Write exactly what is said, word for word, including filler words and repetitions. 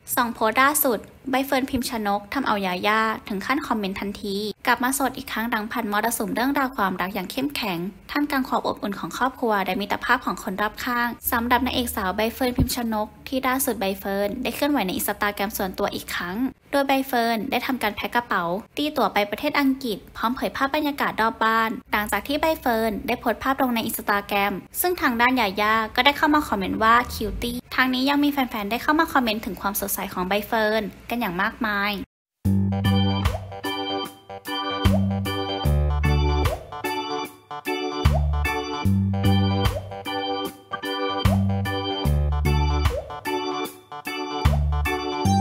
สองโพสต์ล่าสุดใบเฟิร์นพิมชนกทำเอายาย่าถึงขั้นคอมเมนต์ทันทีกลับมาโสดอีกครั้งหลังผ่านมรสุมเรื่องราวความรักอย่างเข้มแข็งท่ามกลางความอบอุ่นของครอบครัวและมิตรภาพของคนรอบข้างสำหรับนางเอกสาวใบเฟิร์นพิมชนกที่ล่าสุดใบเฟิร์นได้เคลื่อนไหวในอินสตาแกรมส่วนตัวอีกครั้งโดยใบเฟิร์นได้ทำการแพ็คกระเป๋าตีตั๋วไปประเทศอังกฤษพร้อมเผยภาพบรรยากาศรอบบ้านหลังจากที่ใบเฟิร์นได้โพสต์ภาพลงในอินสตาแกรมซึ่งทางด้านยาย่าก็ได้เข้ามาคอมเมนต์ว่าคิวตี้ทางนี้ยังมีแฟนๆได้เข้ามาคอมเมนต์ถึงความสดใสของใบเฟิร์นกันอย่างมากมาย